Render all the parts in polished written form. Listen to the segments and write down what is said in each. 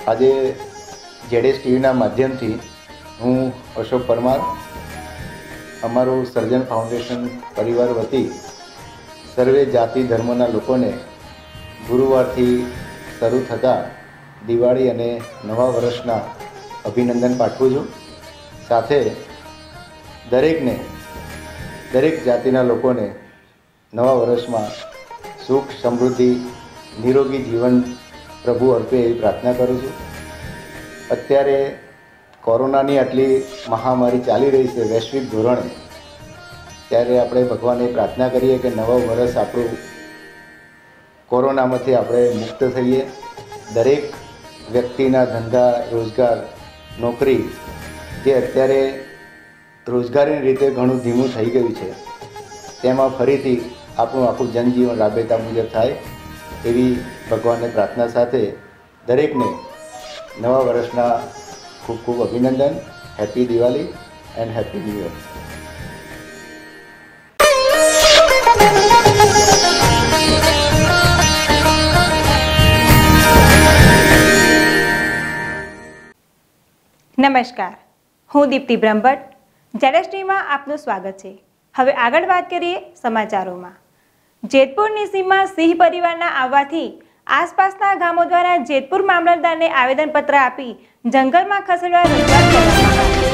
આજે જેડેસ ટીવીના માધ્યમથી હું અશોક પરમાર અમારું સર્જન ફાઉન્ડેશન પરિવાર વતી સર્વે જાતિ ધર્મના લોકોને ગુરુવારથી શરૂ થતા દિવાળી અને નવા વર્ષના અભિનંદન પાઠવું છું. સાથે દરેક જાતિના લોકોને નવા વર્ષમાં સુખ, સમૃદ્ધિ, નિરોગી જીવન પ્રભુ અર્પે એવી પ્રાર્થના કરું છું. અત્યારે કોરોનાની આટલી મહામારી ચાલી રહી છે વૈશ્વિક ધોરણે, ત્યારે આપણે ભગવાનને પ્રાર્થના કરીએ કે નવા વર્ષ આપણું કોરોનામાંથી આપણે મુક્ત થઈએ. દરેક વ્યક્તિના ધંધા, રોજગાર, નોકરી જે અત્યારે રોજગારીની રીતે ઘણું ધીમું થઈ ગયું છે, તેમાં ફરીથી આપણું આખું જનજીવન રાબેતા મુજબ થાય એવી ભગવાનને પ્રાર્થના સાથે દરેકને નવા વર્ષના ખૂબ ખૂબ અભિનંદન. Happy Diwali and happy new year. નમસ્કાર, હું દીપ્તિ બ્રહ્મભટ્ટ. જેડેસ ટીવીમાં આપનું સ્વાગત છે. હવે આગળ વાત કરીએ સમાચારોમાં. જેતપુરની સીમમાં સિંહ પરિવારના આવવાથી આસપાસના ગામો દ્વારા જેતપુર મામલતદારને આવેદનપત્ર આપી જંગલમાં ખસેડવા રજૂઆત કરવામાં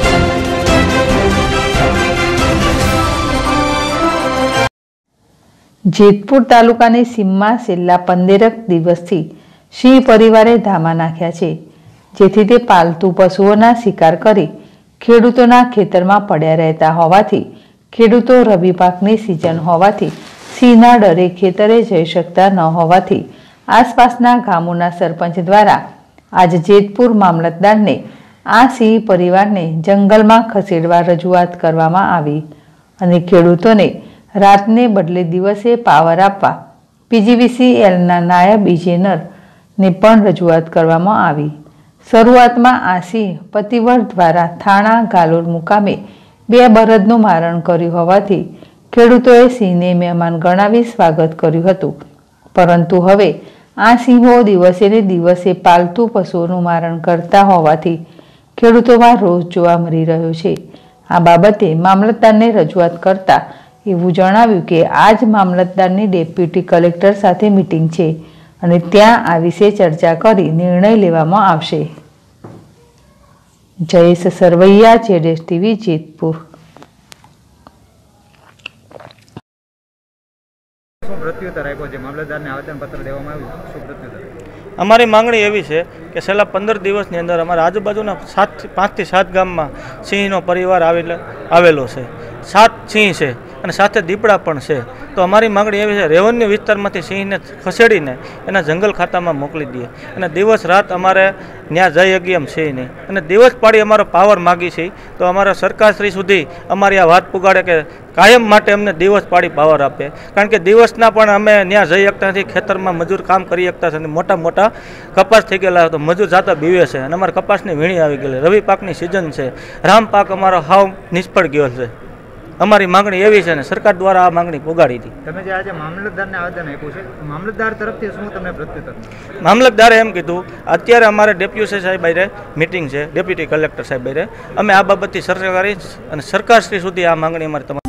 આવી. જેતપુર તાલુકાની સીમમાં છેલ્લા 15 દિવસથી સિંહ પરિવારે ધામા નાખ્યા છે, જેથી તે પાલતુ પશુઓના શિકાર કરી ખેડૂતોના ખેતરમાં પડ્યા રહેતા હોવાથી ખેડૂતો રવિ પાકની સિઝન હોવાથી સિંહના ડરે ખેતરે જઈ શકતા ન હોવાથી આસપાસના ગામોના સરપંચ દ્વારા આજ જેતપુર મામલતદારને આ સિંહ પરિવારને જંગલમાં ખસેડવા રજૂઆત કરવામાં આવી અને ખેડૂતોને રાતને બદલે દિવસે પાવર આપવા PGVCLના નાયબ ઇજનેરને પણ રજૂઆત કરવામાં આવી. શરૂઆતમાં આ સિંહ પતિવર દ્વારા થાણા ગાલોલ મુકામે 2 બળદનું મારણ કર્યું હોવાથી ખેડૂતોએ સિંહને મહેમાન ગણાવી સ્વાગત કર્યું હતું, પરંતુ હવે આ સિંહો દિવસે ને દિવસે પાલતુ પશુઓનું મારણ કરતા હોવાથી ખેડૂતોમાં રોષ જોવા મળી રહ્યો છે. આ બાબતે મામલતદારને રજૂઆત કરતા એવું જણાવ્યું કે આજ મામલતદારની ડેપ્યુટી કલેક્ટર સાથે મીટિંગ છે અને ત્યાં આ વિશે ચર્ચા કરી નિર્ણય લેવામાં આવશે. જયેશ સરવૈયા, જેડેસ ટીવી, જેતપુર. અમારી માંગણી એવી છે કે છેલ્લા 15 દિવસની અંદર અમારા આજુબાજુના 5 થી 7 ગામમાં સિંહનો પરિવાર આવેલો છે. 7 સિંહ છે અને સાથે દીપડા પણ છે. તો અમારી માંગણી એવી છે, રેવન્યુ વિસ્તારમાંથી સિંહને ખસેડીને એના જંગલ ખાતામાં મોકલી દઈએ અને દિવસ રાત અમારે ત્યાં જઈ શકીએ એમ છે નહીં, અને દિવસ પાડી અમારો પાવર માગી છે. તો અમારા સરકારશ્રી સુધી અમારી આ વાત પુગાડે કે કાયમ માટે અમને દિવસ પાડી પાવર આપે, કારણ કે દિવસના પણ અમે ત્યાં જઈ શકતા નથી. ખેતરમાં મજૂર કામ કરી શકતા નથી. મોટા કપાસ થઈ ગયેલા તો મજૂર જાતા બીવે છે અને અમારે કપાસની વીણી આવી ગયેલી. રવિ પાકની સિઝન છે, રામ પાક અમારો હાવ નિષ્ફળ ગયો છે. અમારી માંગણી એવી છે ને સરકાર દ્વારા આ માંગણી પુગાડી હતી. તમે જે આજે મામલતદારને આવેદન આપ્યું છે, મામલતદાર તરફથી શું તમને પ્રત્યુત્તર? મામલતદારે એમ કીધું, અત્યારે અમારે ડેપ્યુટી સાહેબ આરે મિટિંગ છે, ડેપ્યુટી કલેક્ટર સાહેબ આરે અમે આ બાબતથી ચર્ચા કરી અને સરકારશ્રી સુધી આ માંગણી અમારે તમારી.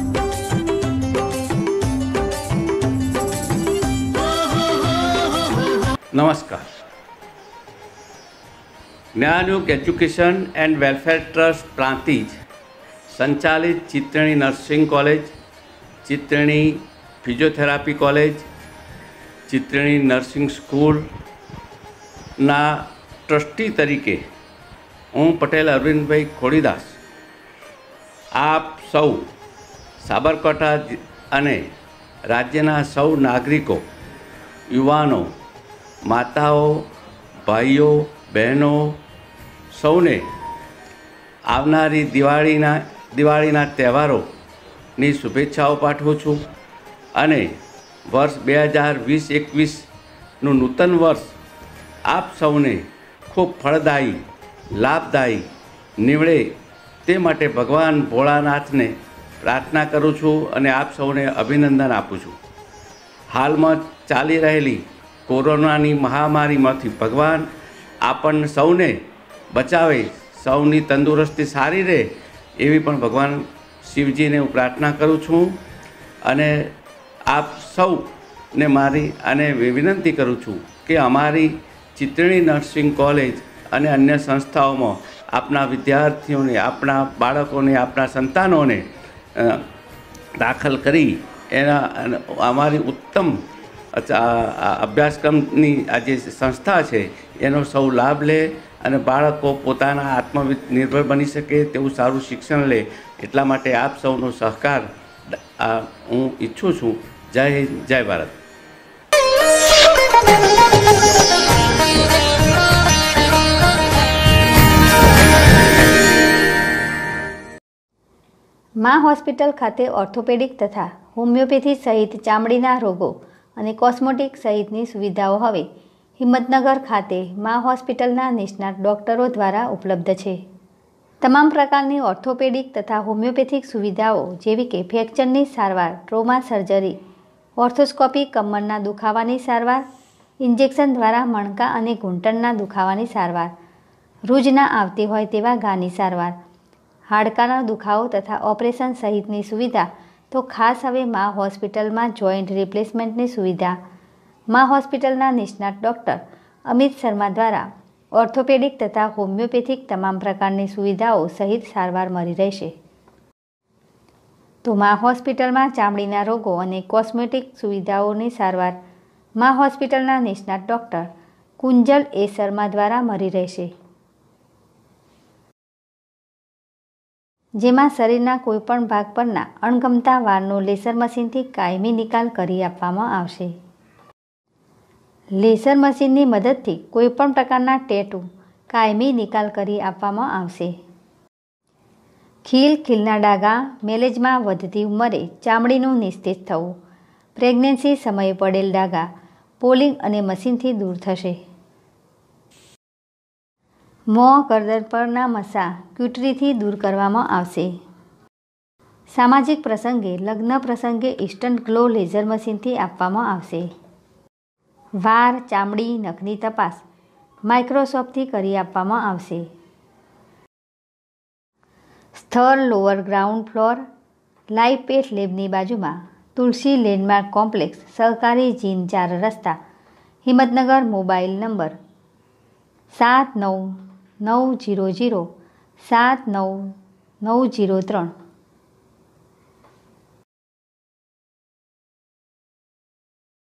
નમસ્કાર. Gyanyug education and welfare trust Prantij સંચાલિત Chitrani nursing college, Chitrani physiotherapy college, Chitrani nursing સ્કૂલના ટ્રસ્ટી તરીકે હું પટેલ અરવિંદભાઈ ખોડીદાસ આપ સૌ સાબરકાંઠા અને રાજ્યના સૌ નાગરિકો, યુવાનો, માતાઓ, ભાઈઓ, બહેનો સૌને આવનારી દિવાળીના તહેવારોની શુભેચ્છાઓ પાઠવું છું અને વર્ષ 2020-21નું નૂતન વર્ષ આપ સૌને ખૂબ ફળદાયી, લાભદાયી નીવડે તે માટે ભગવાન ભોળાનાથને પ્રાર્થના કરું છું અને આપ સૌને અભિનંદન આપું છું. હાલમાં ચાલી રહેલી કોરોનાની મહામારીમાંથી ભગવાન આપણને સૌને બચાવે, સૌની તંદુરસ્તી સારી રહે એવી પણ ભગવાન શિવજીને હું પ્રાર્થના કરું છું. અને આપ સૌને મારી અને વિનંતી કરું છું કે અમારી ચિત્રણી નર્સિંગ કોલેજ અને અન્ય સંસ્થાઓમાં આપણા વિદ્યાર્થીઓને, આપણા બાળકોને, આપણા સંતાનોને દાખલ કરી એના અમારી ઉત્તમ અભ્યાસક્રમની આ જે સંસ્થા છે એનો સૌ લાભ લે અને બાળકો પોતાના આત્મનિર્ભર બની શકે તેવું સારું શિક્ષણ લે. એટલા માટે આપ સૌનો સહકાર હું ઈચ્છું છું. જય હિન્દ, જય ભારત. મા હોસ્પિટલ ખાતે ઓર્થોપેડિક તથા હોમિયોપેથી સહિત ચામડીના રોગો અને કોસ્મેટિક સહિતની સુવિધાઓ હવે હિંમતનગર ખાતે મા હોસ્પિટલના નિષ્ણાત ડૉક્ટરો દ્વારા ઉપલબ્ધ છે. તમામ પ્રકારની ઓર્થોપેડિક તથા હોમિયોપેથિક સુવિધાઓ જેવી કે ફ્રેક્ચરની સારવાર, ટ્રોમા સર્જરી, ઓર્થોસ્કોપી, કમરના દુખાવાની સારવાર, ઇન્જેક્શન દ્વારા મણકા અને ઘૂંટણના દુખાવાની સારવાર, રૂજ ના આવતી હોય તેવા ઘાની સારવાર, હાડકાનો દુખાવો તથા ઓપરેશન સહિતની સુવિધા. તો ખાસ હવે મા હોસ્પિટલમાં જોઈન્ટ રિપ્લેસમેન્ટની સુવિધા. મા હોસ્પિટલના નિષ્ણાત ડૉક્ટર અમિત શર્મા દ્વારા ઓર્થોપેડિક તથા હોમિયોપેથિક તમામ પ્રકારની સુવિધાઓ સહિત સારવાર મળી રહેશે. તો મા હોસ્પિટલમાં ચામડીના રોગો અને કોસ્મેટિક સુવિધાઓની સારવાર મા હોસ્પિટલના નિષ્ણાત ડૉક્ટર કુંજલ એ શર્મા દ્વારા મળી રહેશે. જેમાં શરીરના કોઈપણ ભાગ પરના અણગમતા વાળનો લેસર મશીનથી કાયમી નિકાલ કરી આપવામાં આવશે. લેસર મશીનની મદદથી કોઈપણ પ્રકારના ટેટુ કાયમી નિકાલ કરી આપવામાં આવશે. ખીલના ડાઘા, મેલેજમાં વધતી ઉંમરે ચામડીનું નિસ્તેજ થવું, પ્રેગ્નન્સી સમયે પડેલ ડાઘા પોલિંગ અને મશીનથી દૂર થશે. મોં, ગરદન પરના મસા ક્યુટરીથી દૂર કરવામાં આવશે. સામાજિક પ્રસંગે, લગ્ન પ્રસંગે ઇન્સ્ટન્ટ ગ્લો લેઝર મશીનથી આપવામાં આવશે. વાળ, ચામડી, નખની તપાસ માઇક્રોસ્કોપથી કરી આપવામાં આવશે. સ્થળ lower ground floor, live path લેબની બાજુમાં, તુલસી લેન્ડમાર્ક કોમ્પ્લેક્સ, સહકારી જીન 4 રસ્તા, હિંમતનગર. Mobile number 7990079903.